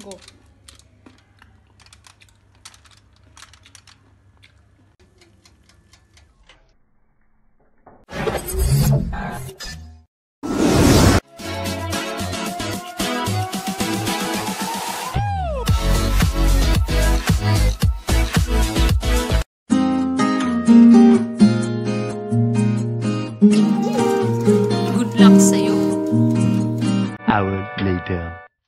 Go. Good luck sa'yo. Hour later.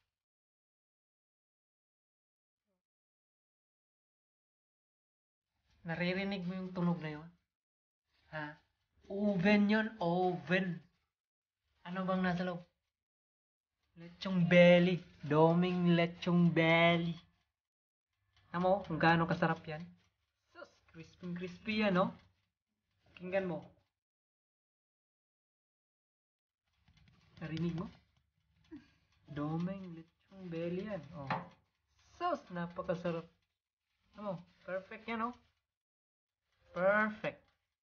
Naririnig mo yung tunog na yun? Ha? Oven yun, oven. Ano bang nasa loob? Lechong belly. Doming lechong belly. Alam mo kung gaano kasarap yan? Sus, crispy yan, no? Pakinggan mo. Narinig mo? Doming lechong belly yan. Oh. Sus, napakasarap. Alam mo, perfect yan, no? Perfect.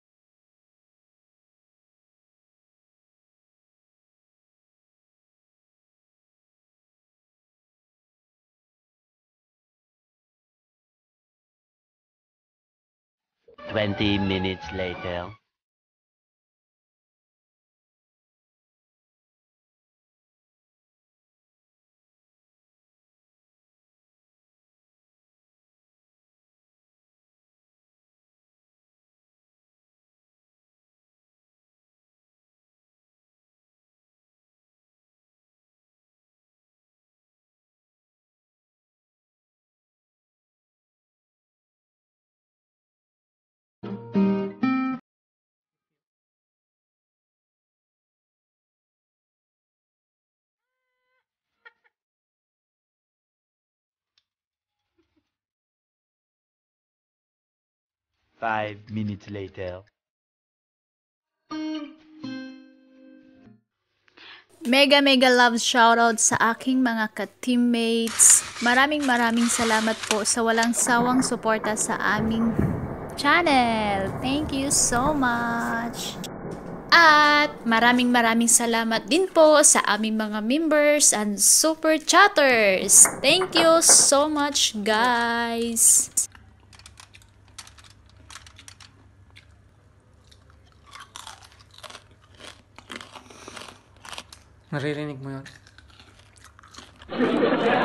Twenty minutes later. Five minutes later. Mega love shoutout sa aking mga ka-teammates. Maraming salamat po sa walang sawang suporta sa aming channel. Thank you so much. At maraming salamat din po sa aming mga members and super chatters. Thank you so much, guys. Naririnig mo yun?